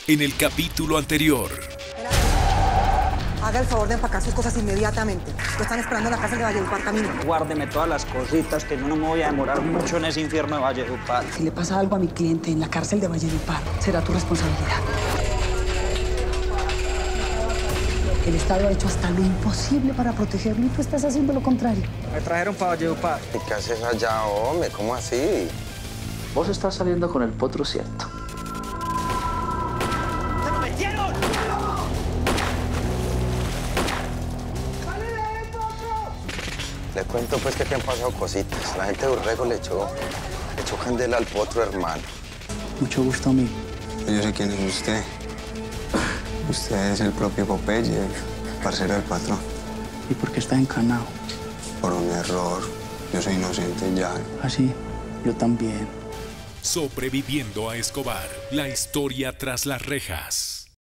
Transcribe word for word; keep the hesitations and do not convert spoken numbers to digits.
en el capítulo anterior. Haga el favor de empacar sus cosas inmediatamente. Lo están esperando en la cárcel de Valledupar, camino. Guárdeme todas las cositas, que yo no me voy a demorar mucho en ese infierno de Valledupar. Si le pasa algo a mi cliente en la cárcel de Valledupar, será tu responsabilidad. El Estado ha hecho hasta lo imposible para protegerlo y tú estás haciendo lo contrario. Me trajeron para Valledupar. ¿Y qué haces allá, hombre? ¿Cómo así? Vos estás saliendo con el potro, ¿cierto? ¡Se lo metieron! Le cuento pues que aquí han pasado cositas. La gente de Urrego le echó, le echó candela al potro, hermano. Mucho gusto a mí. Yo sé quién es usted. Usted es el propio Popeye, el parcero del patrón. ¿Y por qué está encanado? Por un error. Yo soy inocente ya. Así, yo también. Sobreviviendo a Escobar, la historia tras las rejas.